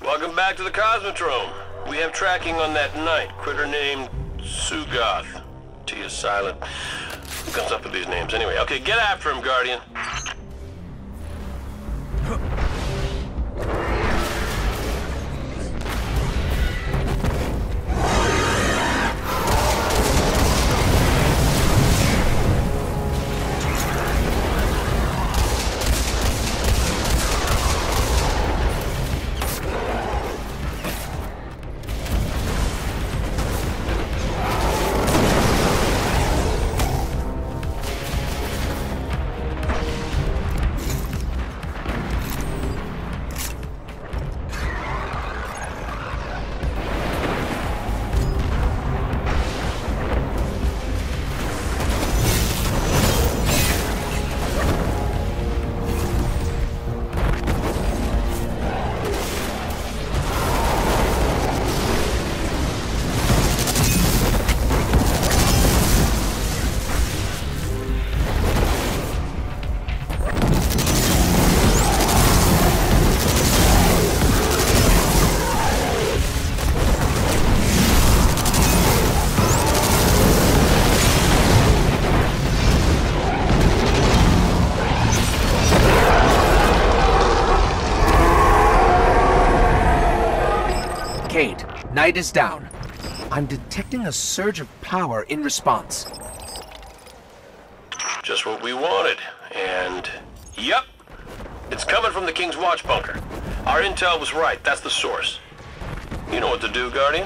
Welcome back to the Cosmodrome. We have tracking on that knight, critter named Sugoth. T is silent. Who comes up with these names anyway? Okay, get after him, Guardian. Cayde, Knight is down. I'm detecting a surge of power in response. Just what we wanted. And... yep. It's coming from the King's Watch bunker. Our intel was right. That's the source. You know what to do, Guardian.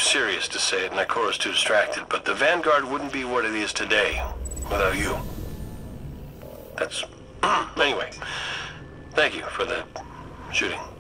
serious to say it, and Ikora's too distracted, but the Vanguard wouldn't be what it is today without you. That's... Anyway, thank you for the shooting.